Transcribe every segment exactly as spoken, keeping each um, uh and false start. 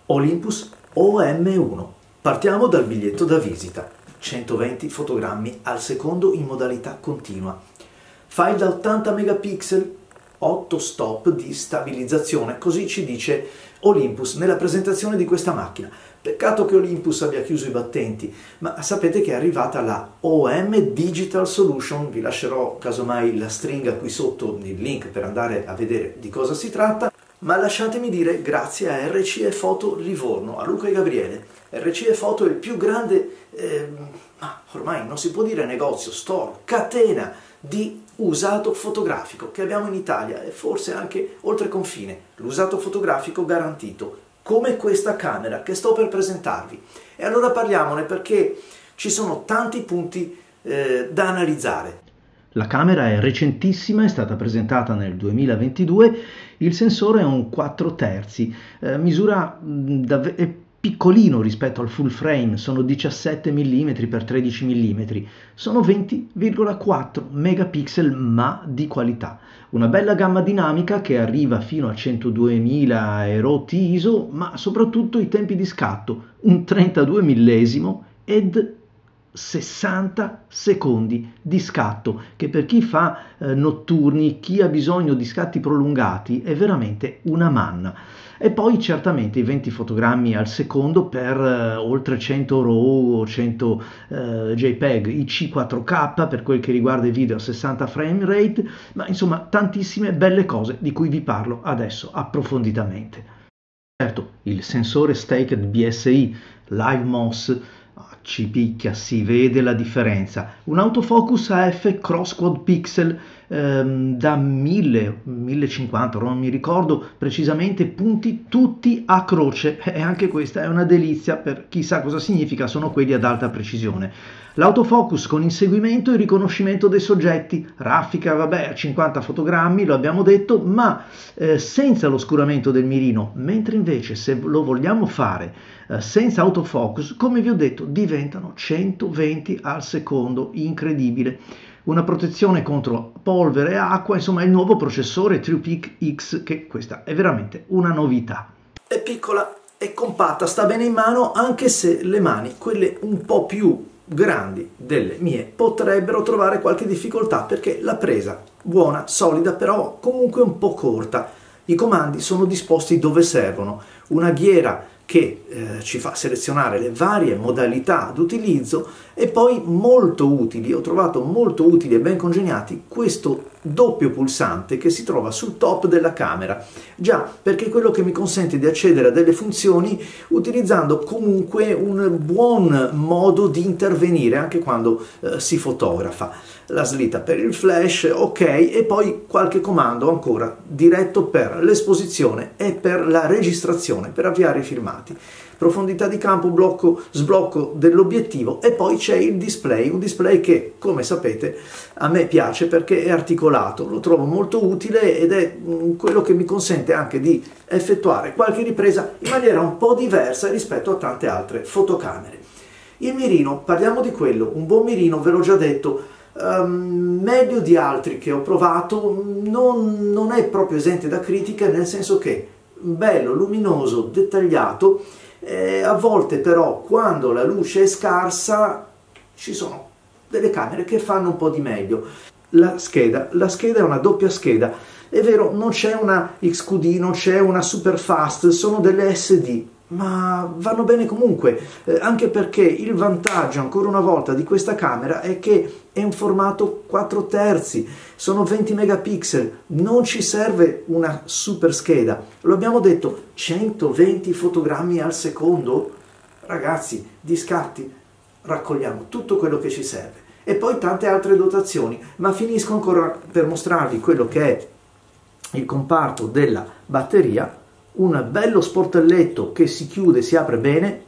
Olympus O M uno. Partiamo dal biglietto da visita. centoventi fotogrammi al secondo in modalità continua. File da ottanta megapixel, otto stop di stabilizzazione, così ci dice Olympus nella presentazione di questa macchina. Peccato che Olympus abbia chiuso i battenti, ma sapete che è arrivata la O M Digital Solution. Vi lascerò casomai la stringa qui sotto, il link per andare a vedere di cosa si tratta. Ma lasciatemi dire grazie a R C E Photo Livorno, a Luca e Gabriele. R C E Photo è il più grande, eh, ma ormai non si può dire negozio, store, catena di usato fotografico che abbiamo in Italia e forse anche oltre confine. L'usato fotografico garantito, come questa camera che sto per presentarvi. E allora parliamone, perché ci sono tanti punti eh, da analizzare. La camera è recentissima, è stata presentata nel duemilaventidue, il sensore è un quattro terzi, eh, misura mh, è piccolino rispetto al full frame, sono diciassette millimetri per tredici millimetri, sono venti virgola quattro megapixel ma di qualità. Una bella gamma dinamica che arriva fino a centoduemila e rotti I S O, ma soprattutto i tempi di scatto, un trentadue millesimo ed sessanta secondi di scatto, che per chi fa eh, notturni, chi ha bisogno di scatti prolungati, è veramente una manna. E poi certamente i venti fotogrammi al secondo per eh, oltre cento RAW o cento eh, JPEG, I C quattro K per quel che riguarda i video a sessanta frame rate, ma insomma tantissime belle cose di cui vi parlo adesso approfonditamente. Certo, il sensore Staked B S I Live MOS ci picchia, si vede la differenza. Un autofocus A F cross quad pixel ehm, da mille, millecinquanta, non mi ricordo precisamente, punti tutti a croce, e anche questa è una delizia per chi sa cosa significa, sono quelli ad alta precisione. L'autofocus con inseguimento e riconoscimento dei soggetti, raffica vabbè a cinquanta fotogrammi, lo abbiamo detto, ma eh, senza l'oscuramento del mirino, mentre invece se lo vogliamo fare eh, senza autofocus, come vi ho detto, diventano centoventi al secondo, incredibile. Una protezione contro polvere e acqua, insomma il nuovo processore TruePic X, che questa è veramente una novità. È piccola, è compatta, sta bene in mano, anche se le mani, quelle un po' più grandi delle mie, potrebbero trovare qualche difficoltà, perché la presa buona, solida, però comunque un po' corta. I comandi sono disposti dove servono, una ghiera che eh, ci fa selezionare le varie modalità d'utilizzo, e poi molto utili, ho trovato molto utili e ben congegnati questo doppio pulsante che si trova sul top della camera, già perché è quello che mi consente di accedere a delle funzioni utilizzando comunque un buon modo di intervenire anche quando eh, si fotografa. La slitta per il flash, ok, e poi qualche comando ancora diretto per l'esposizione e per la registrazione, per avviare i filmati. Profondità di campo, blocco, sblocco dell'obiettivo, e poi c'è il display, un display che, come sapete, a me piace perché è articolato, lo trovo molto utile ed è quello che mi consente anche di effettuare qualche ripresa in maniera un po' diversa rispetto a tante altre fotocamere. Il mirino, parliamo di quello, un buon mirino, ve l'ho già detto, Um, meglio di altri che ho provato, non, non è proprio esente da critiche, nel senso che bello, luminoso, dettagliato, eh, a volte però quando la luce è scarsa ci sono delle camere che fanno un po' di meglio. La scheda, la scheda è una doppia scheda, è vero, non c'è una X Q D, non c'è una super fast, sono delle S D, ma vanno bene comunque, eh, anche perché il vantaggio ancora una volta di questa camera è che è un formato quattro terzi, sono venti megapixel, non ci serve una super scheda, lo abbiamo detto, centoventi fotogrammi al secondo, ragazzi, di scatti raccogliamo tutto quello che ci serve, e poi tante altre dotazioni, ma finisco ancora per mostrarvi quello che è il comparto della batteria. Un bello sportelletto che si chiude, si apre bene,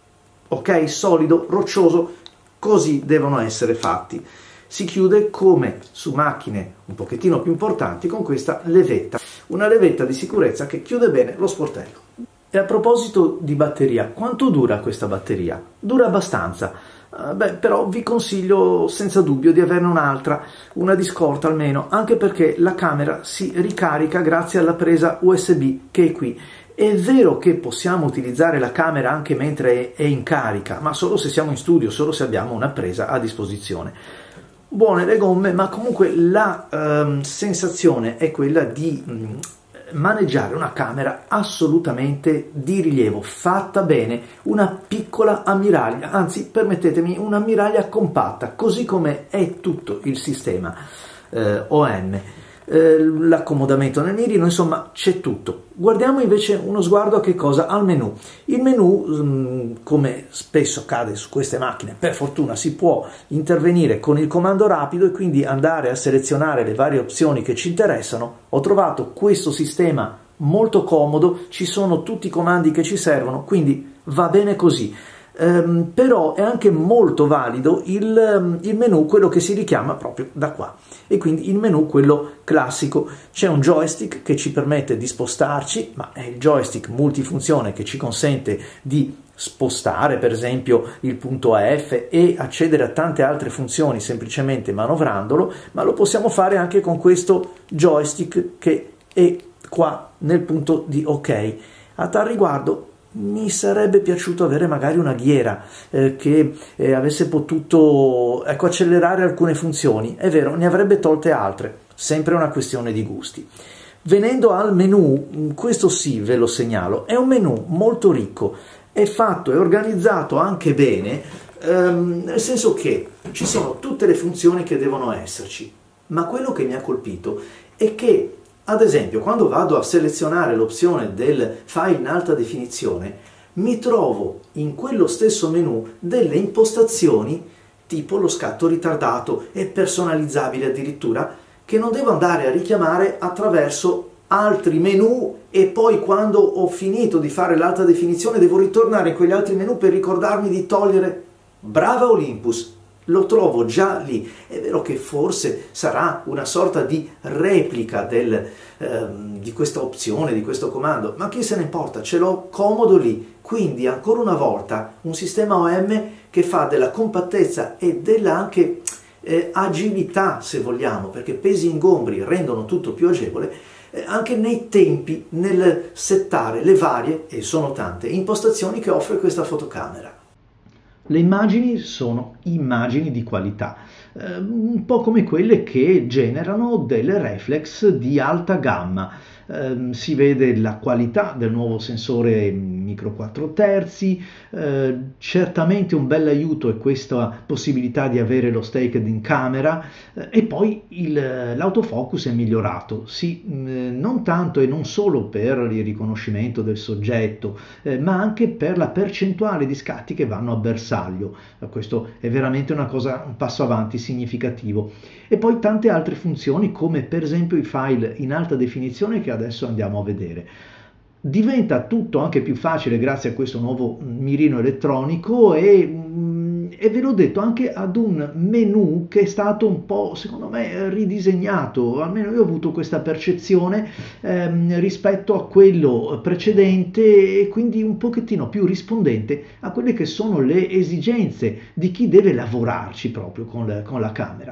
ok, solido, roccioso, così devono essere fatti. Si chiude come su macchine un pochettino più importanti con questa levetta, una levetta di sicurezza che chiude bene lo sportello. E a proposito di batteria, quanto dura questa batteria? Dura abbastanza. Uh, beh, però vi consiglio senza dubbio di averne un'altra, una di scorta almeno, anche perché la camera si ricarica grazie alla presa U S B che è qui, È vero che possiamo utilizzare la camera anche mentre è in carica, ma solo se siamo in studio, solo se abbiamo una presa a disposizione. Buone le gomme, ma comunque la ehm, sensazione è quella di mh, maneggiare una camera assolutamente di rilievo, fatta bene, una piccola ammiraglia, anzi permettetemi un'ammiraglia compatta, così come è tutto il sistema eh, O M. Eh, l'accomodamento nel mirino, insomma c'è tutto. Guardiamo invece uno sguardo a che cosa? Al menu. Il menu, mh, come spesso accade su queste macchine, per fortuna si può intervenire con il comando rapido e quindi andare a selezionare le varie opzioni che ci interessano. Ho trovato questo sistema molto comodo, ci sono tutti i comandi che ci servono, quindi va bene così. Um, però è anche molto valido il, um, il menu, quello che si richiama proprio da qua, e quindi il menu, quello classico. C'è un joystick che ci permette di spostarci, ma è il joystick multifunzione che ci consente di spostare per esempio il punto A F e accedere a tante altre funzioni semplicemente manovrandolo, ma lo possiamo fare anche con questo joystick che è qua nel punto di OK. A tal riguardo mi sarebbe piaciuto avere magari una ghiera eh, che eh, avesse potuto ecco, accelerare alcune funzioni. È vero, ne avrebbe tolte altre, sempre una questione di gusti. Venendo al menu, questo sì ve lo segnalo, è un menu molto ricco, è fatto, è organizzato anche bene, ehm, nel senso che ci sono tutte le funzioni che devono esserci, ma quello che mi ha colpito è che ad esempio, quando vado a selezionare l'opzione del file in alta definizione, mi trovo in quello stesso menu delle impostazioni, tipo lo scatto ritardato e personalizzabile addirittura, che non devo andare a richiamare attraverso altri menu e poi quando ho finito di fare l'alta definizione devo ritornare in quegli altri menu per ricordarmi di togliere. Brava Olympus! Lo trovo già lì. È vero che forse sarà una sorta di replica del, ehm, di questa opzione, di questo comando, ma chi se ne importa, ce l'ho comodo lì. Quindi ancora una volta un sistema O M che fa della compattezza e della anche eh, agilità, se vogliamo, perché pesi e ingombri rendono tutto più agevole, eh, anche nei tempi, nel settare le varie, e sono tante, impostazioni che offre questa fotocamera. Le immagini sono immagini di qualità, eh, un po' come quelle che generano delle reflex di alta gamma. Eh, si vede la qualità del nuovo sensore micro quattro terzi, eh, certamente un bel aiuto è questa possibilità di avere lo staked in camera, eh, e poi l'autofocus è migliorato, sì, eh, non tanto e non solo per il riconoscimento del soggetto, eh, ma anche per la percentuale di scatti che vanno a bersaglio. Questo è veramente una cosa, un passo avanti significativo. E poi tante altre funzioni come per esempio i file in alta definizione che adesso andiamo a vedere. Diventa tutto anche più facile grazie a questo nuovo mirino elettronico e, e ve l'ho detto anche ad un menu che è stato un po' secondo me ridisegnato, almeno io ho avuto questa percezione ehm, rispetto a quello precedente, e quindi un pochettino più rispondente a quelle che sono le esigenze di chi deve lavorarci proprio con la, con la camera.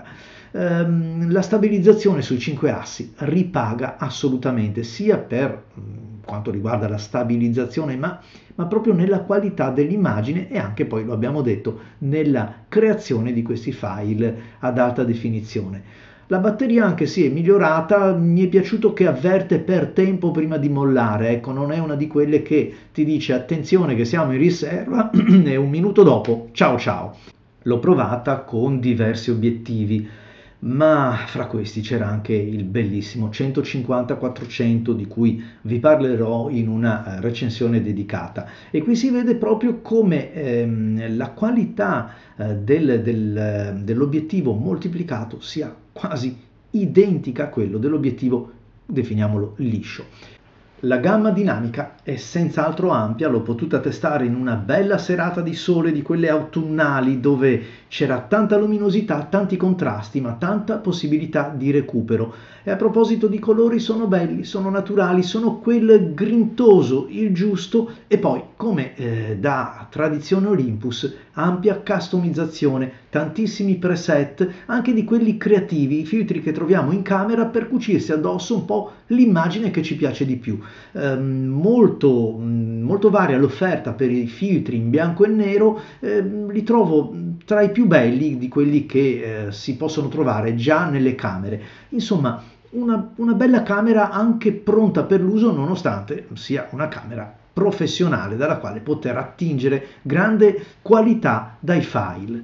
La stabilizzazione sui cinque assi ripaga assolutamente, sia per quanto riguarda la stabilizzazione, ma, ma proprio nella qualità dell'immagine e anche poi, lo abbiamo detto, nella creazione di questi file ad alta definizione. La batteria anche sì è migliorata, mi è piaciuto che avverte per tempo prima di mollare, ecco, non è una di quelle che ti dice attenzione che siamo in riserva e un minuto dopo ciao ciao. L'ho provata con diversi obiettivi, ma fra questi c'era anche il bellissimo centocinquanta quattrocento di cui vi parlerò in una recensione dedicata, e qui si vede proprio come ehm, la qualità eh, del, del, dell'obiettivo moltiplicato sia quasi identica a quello dell'obiettivo, definiamolo, liscio. La gamma dinamica è senz'altro ampia, l'ho potuta testare in una bella serata di sole di quelle autunnali dove c'era tanta luminosità, tanti contrasti, ma tanta possibilità di recupero. E a proposito di colori, sono belli, sono naturali, sono quel grintoso, il giusto, e poi come eh, da tradizione Olympus, ampia customizzazione, tantissimi preset, anche di quelli creativi, i filtri che troviamo in camera per cucirsi addosso un po' l'immagine che ci piace di più. Eh, molto, molto varia l'offerta per i filtri in bianco e nero, eh, li trovo tra i più belli di quelli che eh, si possono trovare già nelle camere. Insomma, una, una bella camera anche pronta per l'uso, nonostante sia una camera professionale dalla quale poter attingere grande qualità dai file.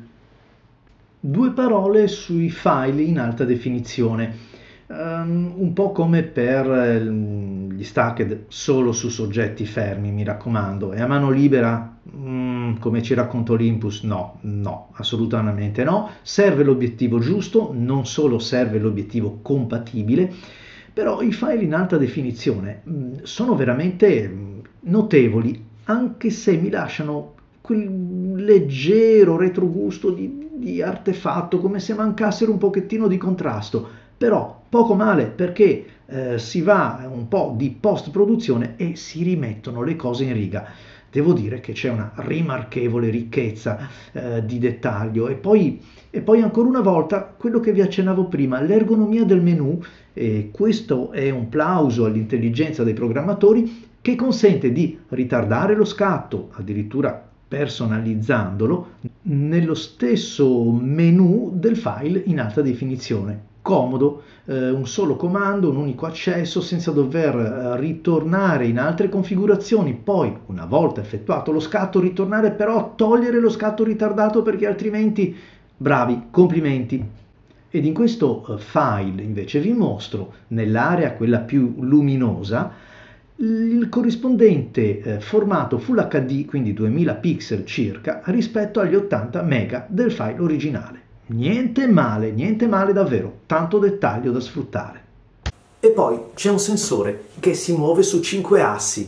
Due parole sui file in alta definizione, um, un po' come per um, gli stacked solo su soggetti fermi, mi raccomando. È a mano libera, mm, come ci racconta Olympus? No, no, assolutamente no. Serve l'obiettivo giusto, non solo serve l'obiettivo compatibile, però i file in alta definizione mh, sono veramente mh, notevoli, anche se mi lasciano quel leggero retrogusto di, di artefatto, come se mancassero un pochettino di contrasto, però poco male, perché eh, si va un po' di post produzione e si rimettono le cose in riga. Devo dire che c'è una rimarchevole ricchezza eh, di dettaglio. E poi, e poi ancora una volta quello che vi accennavo prima, l'ergonomia del menu, e questo è un plauso all'intelligenza dei programmatori, che consente di ritardare lo scatto, addirittura personalizzandolo, nello stesso menu del file in alta definizione. Comodo, eh, un solo comando, un unico accesso, senza dover eh, ritornare in altre configurazioni, poi una volta effettuato lo scatto ritornare però a togliere lo scatto ritardato, perché altrimenti, bravi, complimenti. Ed in questo eh, file invece vi mostro, nell'area quella più luminosa, il corrispondente eh, formato Full acca di, quindi duemila pixel circa, rispetto agli ottanta mega del file originale. Niente male, niente male davvero, tanto dettaglio da sfruttare. E poi c'è un sensore che si muove su cinque assi.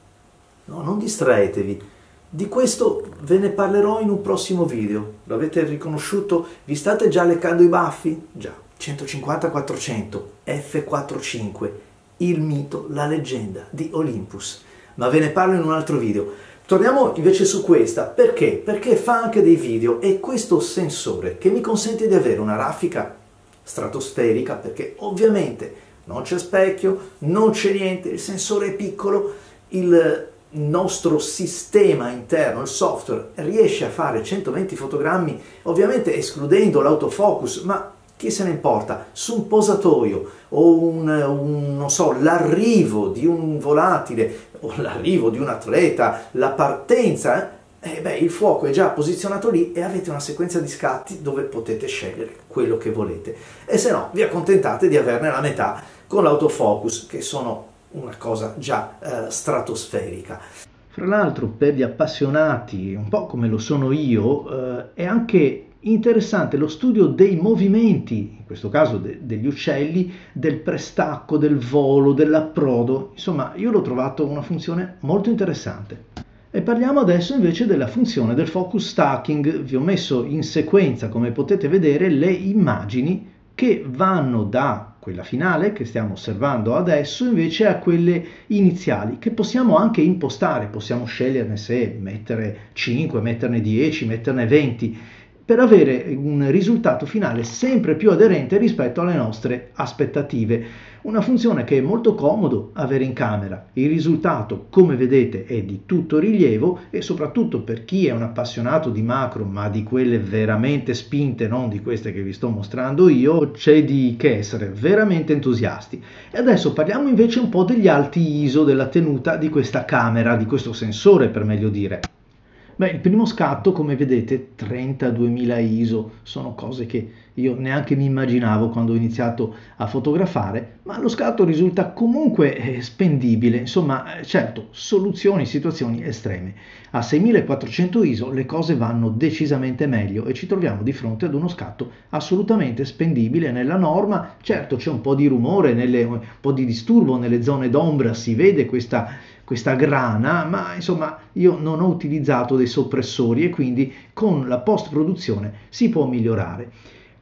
No, non distraetevi. Di questo ve ne parlerò in un prossimo video. L'avete riconosciuto? Vi state già leccando i baffi? Già, centocinquanta quattrocento F quarantacinque, il mito, la leggenda di Olympus. Ma ve ne parlo in un altro video. Torniamo invece su questa, perché? Perché fa anche dei video, e questo sensore che mi consente di avere una raffica stratosferica, perché ovviamente non c'è specchio, non c'è niente, il sensore è piccolo, il nostro sistema interno, il software, riesce a fare centoventi fotogrammi, ovviamente escludendo l'autofocus, ma chi se ne importa, su un posatoio o un, un, non so, l'arrivo di un volatile o l'arrivo di un atleta, la partenza, eh, beh, il fuoco è già posizionato lì e avete una sequenza di scatti dove potete scegliere quello che volete. E se no, vi accontentate di averne la metà con l'autofocus, che sono una cosa già eh, stratosferica. Fra l'altro, per gli appassionati, un po' come lo sono io, eh, è anche interessante lo studio dei movimenti, in questo caso de- degli uccelli, del prestacco, del volo, dell'approdo. Insomma, io l'ho trovato una funzione molto interessante. E parliamo adesso invece della funzione del focus stacking. Vi ho messo in sequenza, come potete vedere, le immagini che vanno da quella finale che stiamo osservando adesso invece a quelle iniziali, che possiamo anche impostare. Possiamo sceglierne se mettere cinque, metterne dieci, metterne venti, per avere un risultato finale sempre più aderente rispetto alle nostre aspettative. Una funzione che è molto comodo avere in camera. Il risultato, come vedete, è di tutto rilievo, e soprattutto per chi è un appassionato di macro, ma di quelle veramente spinte, non di queste che vi sto mostrando io, c'è di che essere veramente entusiasti. E adesso parliamo invece un po' degli alti I S O, della tenuta di questa camera, di questo sensore per meglio dire. Beh, il primo scatto, come vedete, trentaduemila I S O, sono cose che io neanche mi immaginavo quando ho iniziato a fotografare, ma lo scatto risulta comunque spendibile. Insomma, certo, soluzioni, situazioni estreme. A seimilaquattrocento I S O le cose vanno decisamente meglio e ci troviamo di fronte ad uno scatto assolutamente spendibile nella norma. Certo, c'è un po' di rumore, nelle, un po' di disturbo nelle zone d'ombra, si vede questa questa grana, ma insomma io non ho utilizzato dei soppressori e quindi con la post produzione si può migliorare.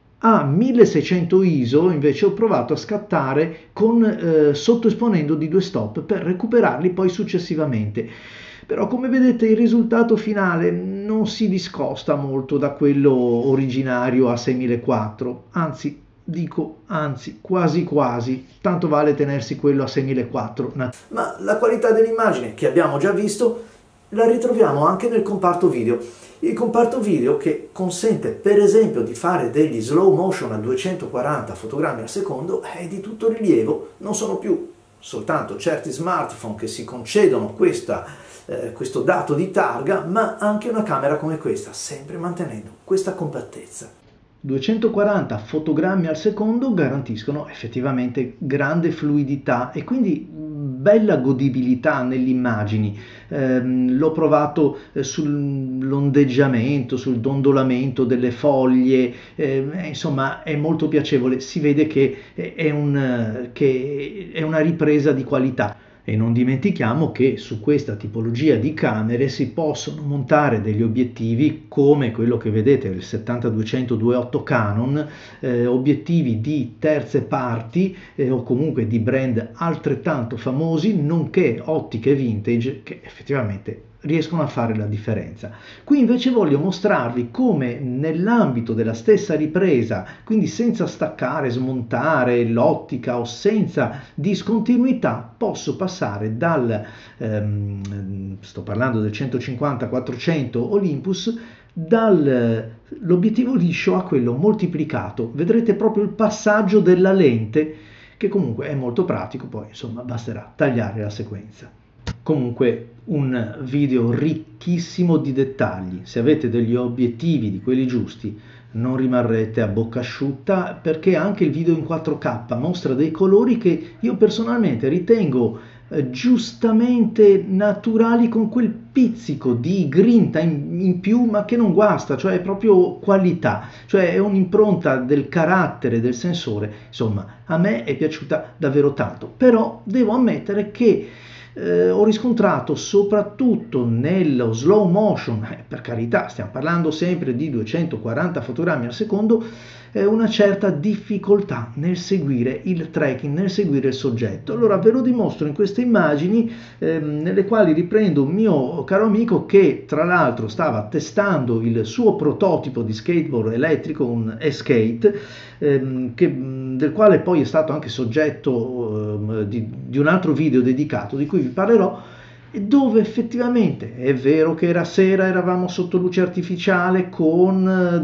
A milleseicento I S O invece ho provato a scattare con eh, sottoesponendo di due stop per recuperarli poi successivamente. però come vedete il risultato finale non si discosta molto da quello originario a seimillequattrocento, anzi dico anzi quasi quasi, tanto vale tenersi quello a seimillequattrocento. Ma la qualità dell'immagine che abbiamo già visto la ritroviamo anche nel comparto video. Il comparto video che consente per esempio di fare degli slow motion a duecentoquaranta fotogrammi al secondo è di tutto rilievo, non sono più soltanto certi smartphone che si concedono questa, eh, questo dato di targa, ma anche una camera come questa, sempre mantenendo questa compattezza. duecentoquaranta fotogrammi al secondo garantiscono effettivamente grande fluidità e quindi bella godibilità nelle immagini. Eh, l'ho provato eh, sull'ondeggiamento, sul dondolamento delle foglie, eh, insomma è molto piacevole, si vede che è, un, che è una ripresa di qualità. E non dimentichiamo che su questa tipologia di camere si possono montare degli obiettivi come quello che vedete, il settanta duecento due punto otto Canon, eh, obiettivi di terze parti eh, o comunque di brand altrettanto famosi, nonché ottiche vintage che effettivamente riescono a fare la differenza. Qui invece voglio mostrarvi come nell'ambito della stessa ripresa, quindi senza staccare, smontare l'ottica o senza discontinuità, posso passare dal, ehm, sto parlando del centocinquanta quattrocento Olympus, dall'obiettivo liscio a quello moltiplicato. Vedrete proprio il passaggio della lente, che comunque è molto pratico, poi insomma basterà tagliare la sequenza. Comunque un video ricchissimo di dettagli. Se avete degli obiettivi di quelli giusti non rimarrete a bocca asciutta, perché anche il video in quattro K mostra dei colori che io personalmente ritengo eh, giustamente naturali, con quel pizzico di grinta in, in più, ma che non guasta, cioè è proprio qualità, cioè è un'impronta del carattere del sensore. Insomma, a me è piaciuta davvero tanto, però devo ammettere che Eh, ho riscontrato soprattutto nello slow motion, eh, per carità stiamo parlando sempre di duecentoquaranta fotogrammi al secondo, eh, una certa difficoltà nel seguire il tracking, nel seguire il soggetto. Allora ve lo dimostro in queste immagini eh, nelle quali riprendo un mio caro amico che tra l'altro stava testando il suo prototipo di skateboard elettrico, un E-Skate, ehm, che, del quale poi è stato anche soggetto eh, di, di un altro video dedicato di cui vi parlerò, dove effettivamente è vero che era sera, eravamo sotto luce artificiale con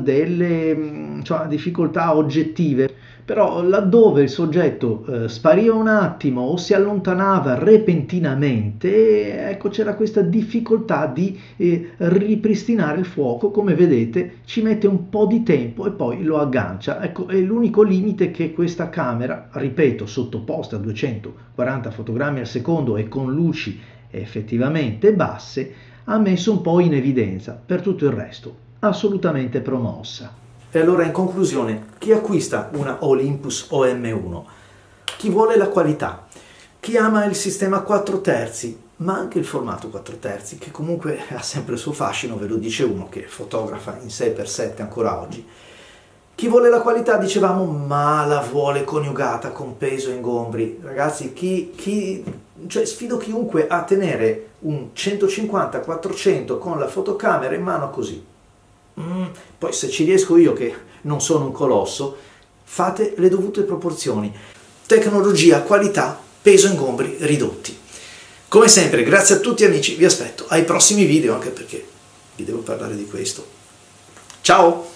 delle cioè, difficoltà oggettive, però laddove il soggetto eh, spariva un attimo o si allontanava repentinamente, ecco c'era questa difficoltà di eh, ripristinare il fuoco. Come vedete ci mette un po' di tempo e poi lo aggancia. Ecco, è l'unico limite che questa camera, ripeto, sottoposta a duecentoquaranta fotogrammi al secondo e con luci effettivamente basse, ha messo un po' in evidenza. Per tutto il resto assolutamente promossa. E allora in conclusione, chi acquista una Olympus O M uno? Chi vuole la qualità, chi ama il sistema quattro terzi, ma anche il formato quattro terzi, che comunque ha sempre il suo fascino, ve lo dice uno che fotografa in sei per sette ancora oggi. Chi vuole la qualità, dicevamo, ma la vuole coniugata con peso e ingombri. Ragazzi, chi, chi, cioè sfido chiunque a tenere un centocinquanta quattrocento con la fotocamera in mano così. Mm, poi se ci riesco io, che non sono un colosso, fate le dovute proporzioni. Tecnologia, qualità, peso e ingombri ridotti. Come sempre, grazie a tutti amici, vi aspetto ai prossimi video, anche perché vi devo parlare di questo. Ciao!